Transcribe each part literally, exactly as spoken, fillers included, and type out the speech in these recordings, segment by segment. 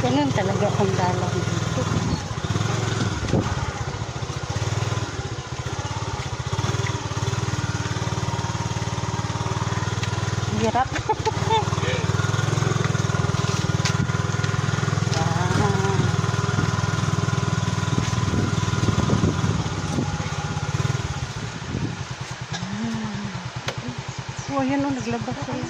Ganun talaga ang dalang dito. Hirap. Oh, yan o, naglabas sila.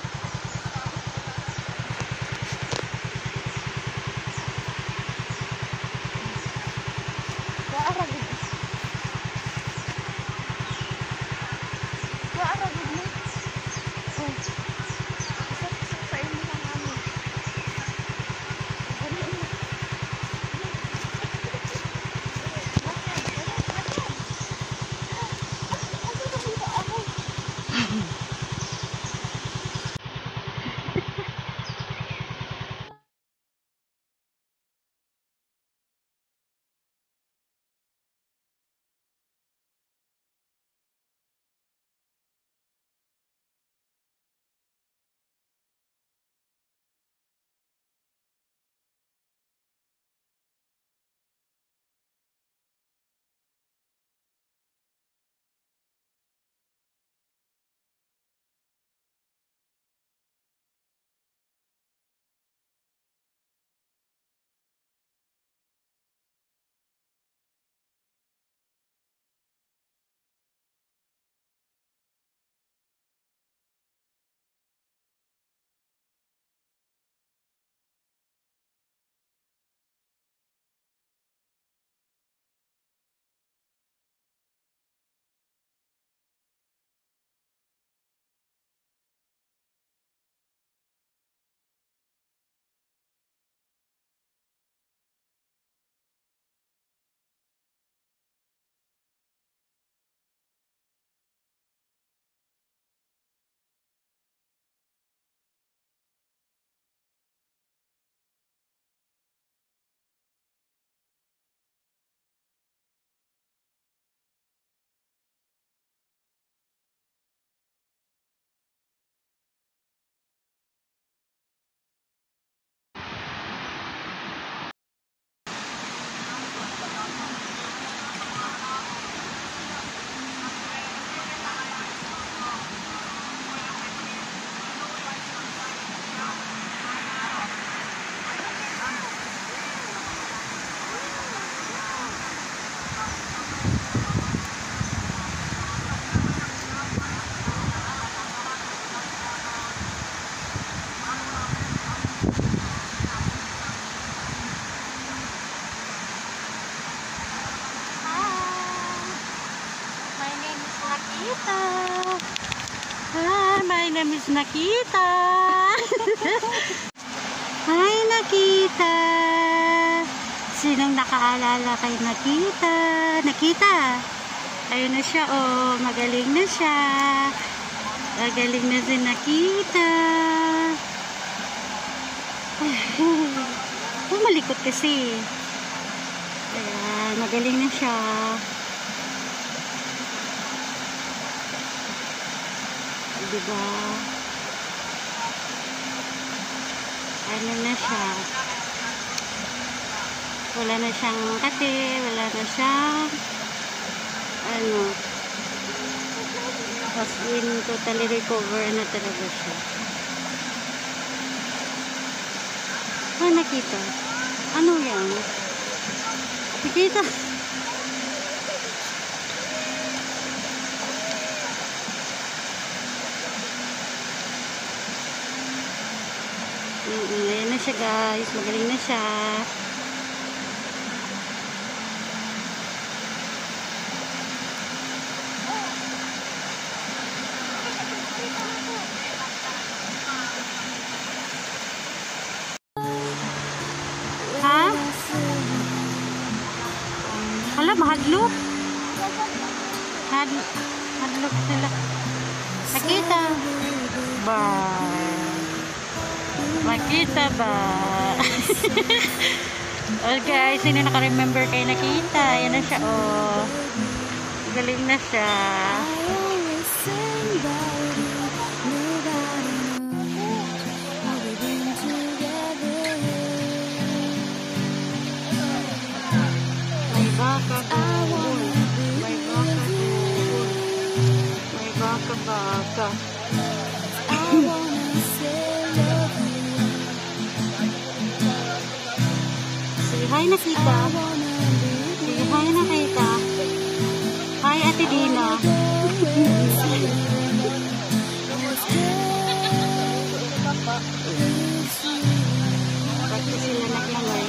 Hi, my name is Nakita. Hi, Nakita. Sinong nakaalala kay Nakita? Nakita. Ayun na siya, oh. Magaling na siya. Magaling na si Nakita. Oh, malikot kasi. Ayan, magaling na siya. Diba? Ano na siya? Wala na siyang kate, wala na siyang ano, as in totally recover na talaga siya. Ah, Nakita. Ano yan? Nakita. Mm-mm, ayan na siya guys, magaling na siya. Ha? Hala, mahadlok. Had, hadlok sila. Nakita. Bye. Makita ba? Oh guys, sino naka-remember kay Nakita? Ayan na siya, oh. Galing na siya. ka. Sige, hi Nakita. Sige, hi Nakita. Hi Ate Dina. Bakit sila naglangay?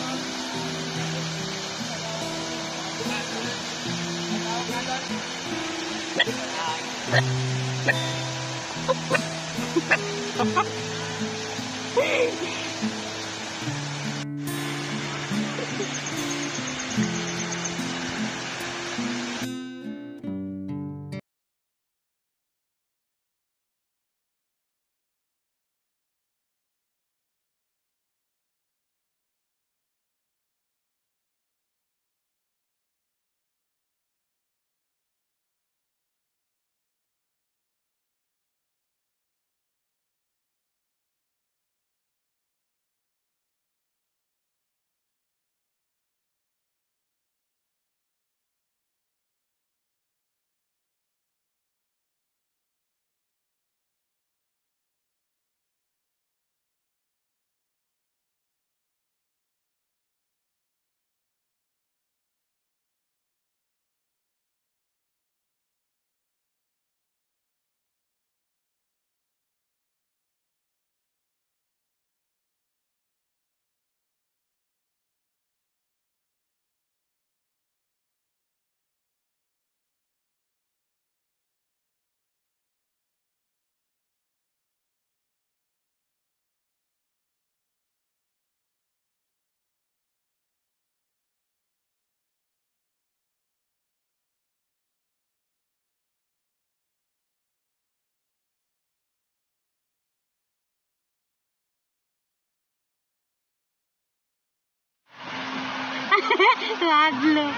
Ladlo.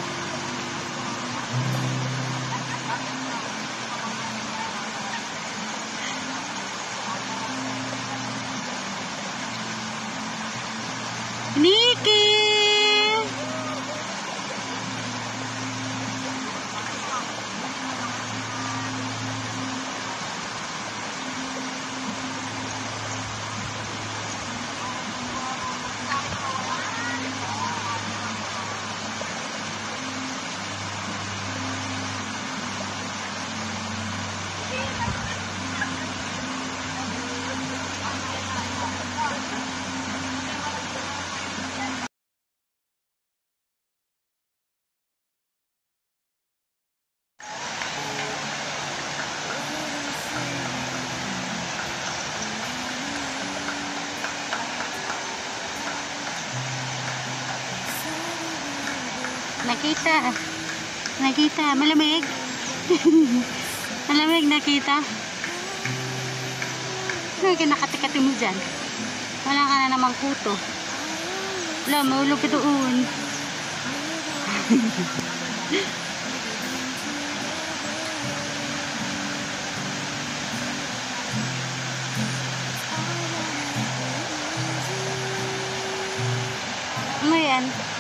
Nikki! Nakita. Nakita. Malamig. Malamig, nakita. Ano yung nakatikati mo dyan? Wala ka na namang kuto. Wala, maulog ka doon. Ano yan?